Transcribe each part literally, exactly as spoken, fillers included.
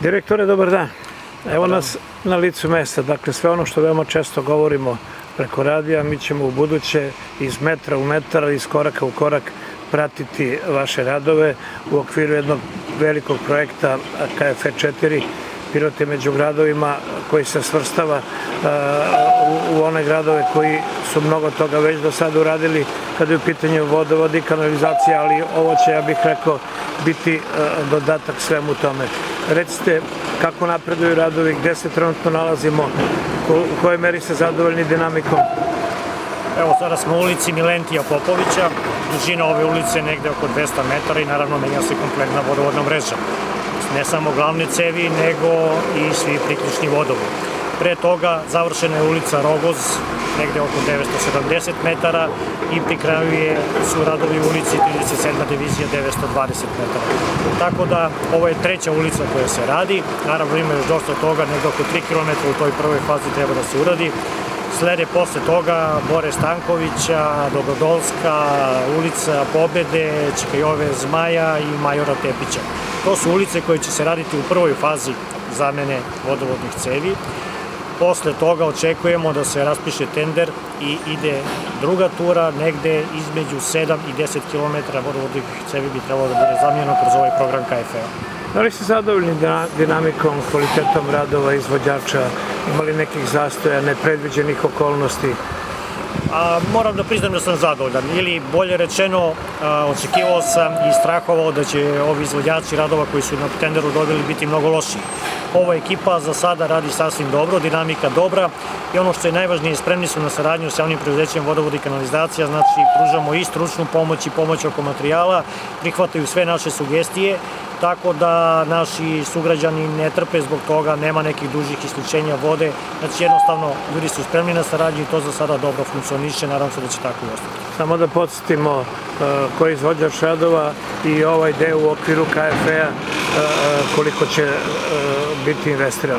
Direktore, dobar dan. Evo nas na licu mesta. Dakle, sve ono što veoma često govorimo preko radija, mi ćemo u buduće iz metra u metar, iz koraka u korak pratiti vaše radove u okviru jednog velikog projekta K F E četiri, Pirote među gradovima, koji se svrstava u one gradove koji su mnogo toga već do sada uradili kada je u pitanju vodovod i kanalizacija, ali ovo će, ja bih rekao, biti dodatak svemu tome. Recite kako napreduju radovi, gde se trenutno nalazimo, u kojoj meri ste zadovoljni dinamikom? Evo, sada smo u ulici Milentija Popovića, dužina ove ulice je negde oko dvesta metara i naravno menja se kompletna vodovodna mreža. Ne samo glavne cevi, nego i svi priključni vodovod. Pre toga završena je ulica Rogoz, negde oko devetsto sedamdeset metara i pri kraju je, su radovi u ulici trideset sedma divizija devetsto dvadeset metara. Tako da ovo je treća ulica koja se radi, naravno ima još dosta toga, negde oko tri kilometra u toj prvoj fazi treba da se uradi. Slede posle toga Bore Stankovića, Dobrodolska, ulica Pobede, Čikajove Zmaja i Majora Tepića. To su ulice koje će se raditi u prvoj fazi zamene vodovodnih cevi. Posle toga očekujemo da se raspiše tender i ide druga tura, negde između sedam i deset kilometara vodovodnih cevi bi trebalo da bude zamenjeno kroz ovaj program K F E-a. Da li ste zadovoljni dinamikom, kvalitetom radova izvođača, imali nekih zastoja, nepredviđenih okolnosti? Moram da priznam da sam zadovoljan, ili bolje rečeno, očekivao sam i strahovao da će ovi izvođači radova koji su na tenderu dobili biti mnogo lošiji. Ova ekipa za sada radi sasvim dobro, dinamika dobra i ono što je najvažnije, spremni su na saradnju s javnim preduzećem vodovod i kanalizacija, znači pružamo i stručnu pomoć i pomoć oko materijala, prihvataju sve naše sugestije, tako da naši sugrađani ne trpe zbog toga, nema nekih dužih isključenja vode, znači jednostavno ljudi su spremni na saradnju i to za sada dobro funkcioniše, nadam se da će tako i ostati. Samo da podsjetimo koji je izvođač radova i ovaj deo u okviru K F E-a, koliko će biti investirano.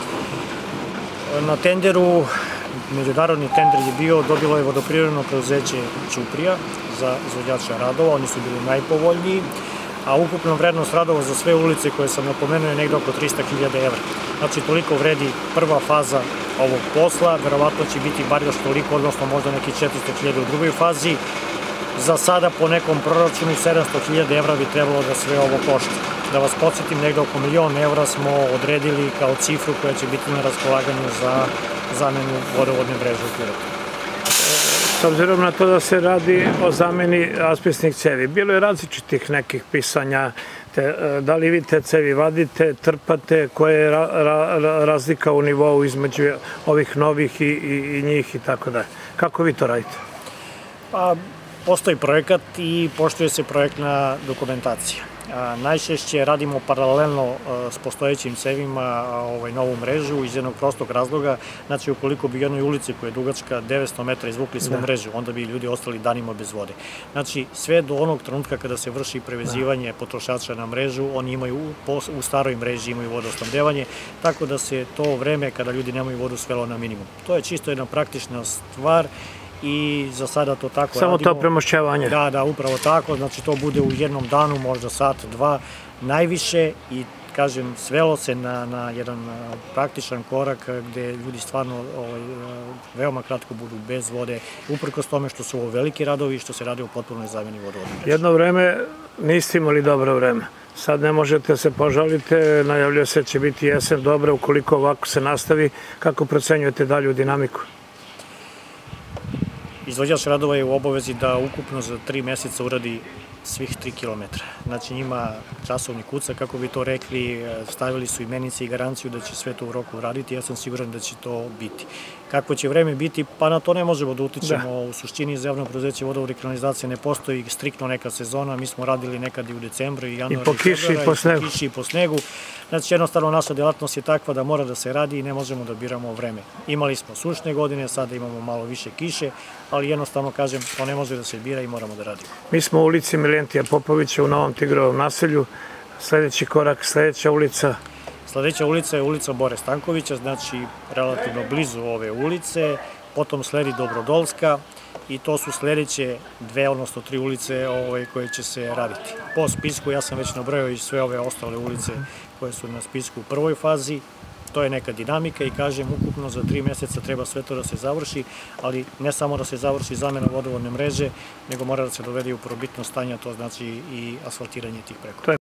Na tenderu, međunarodni tender je bio, dobilo je vodoprivredno preduzeće Ćuprija za izvođača radova, oni su bili najpovoljniji, a ukupna vrednost radova za sve ulice koje sam napomenuo je negde oko trista hiljada evra. Znači, toliko vredi prva faza ovog posla, verovatno će biti bar još toliko, odnosno možda neki četiristo hiljada u drugoj fazi. Za sada po nekom proračunu sedamsto hiljada evra bi trebalo da sve ovo košta. Da vas podsjetim, negde oko milion evra smo odredili kao cifru koja će biti na raspolaganju za zamenu vodovodne mreže u Pirotu. S obzirom na to da se radi o zameni asbestnih cevi, bilo je različitih nekih pisanja, da li vi te cevi vadite, trpate, koja je razlika u nivou između ovih novih i njih i tako dalje. Kako vi to radite? Pa, postoji projekat i poštuje se projektna dokumentacija. Najčešće radimo paralelno s postojećim cevima novu mrežu iz jednog prostog razloga. Znači, ukoliko bi jednoj ulici koja je dugačka devetsto metara izvukli svu mrežu, onda bi ljudi ostali danima bez vode. Znači, sve do onog trenutka kada se vrši prevezivanje potrošača na mrežu, oni imaju u staroj mreži imaju vodosnabdevanje, tako da se to vreme kada ljudi nemaju vodu svelo na minimum. To je čisto jedna praktična stvar i za sada to tako radimo. Samo to premošćavanje? Da, da, upravo tako. Znači, to bude u jednom danu, možda sat, dva, najviše i, kažem, svelo se na jedan praktičan korak gde ljudi stvarno veoma kratko budu bez vode, uprkos tome što su ovo veliki radovi i što se radi o potpunoj zameni vodovodne mreže. Jedno vreme niste imali dobro vreme. Sad ne možete se požalite, najavljuje se da će biti jesen dobra, ukoliko ovako se nastavi. Kako procenjujete dalju dinamiku? Izvođač radova je u obavezi da ukupno za tri meseca uradi svih tri kilometra. Znači, njima časovni kuca, kako bi to rekli, stavili su imenice i garanciju da će sve to u roku uraditi. Ja sam siguran da će to biti. Kako će vreme biti, pa na to ne možemo da utičemo. U suštini za javno preduzeće vodovod i kanalizacije ne postoji striktno neka sezona. Mi smo radili nekad i u decembru i januaru. I po kiši i po snegu. I po kiši i po snegu. Znači, jednostavno naša delatnost je takva da mora da se radi i ne možemo da biramo vreme. Imali smo sušne godine, sada imamo malo više kiše, ali jednostavno, kažem, to ne može da se bira i moramo da radimo. Mi smo u ulici Milentija Popovića u Novom Tigrovom naselju. Sledeći korak, sledeća ulica? Sledeća ulica je ulica Bore Stankovića, znači relativno blizu ove ulice, potom sledi Dobrodolska i to su sledeće dve, odnosno tri ulice koje će se raditi. Po spisku ja sam već nabrojao i sve ove ostale ulice koje su na spisku u prvoj fazi. To je neka dinamika i kažem, ukupno za tri meseca treba sve to da se završi, ali ne samo da se završi zamena vodovodne mreže, nego mora da se dovede u prvobitno stanje, to znači i asfaltiranje tih prekopa.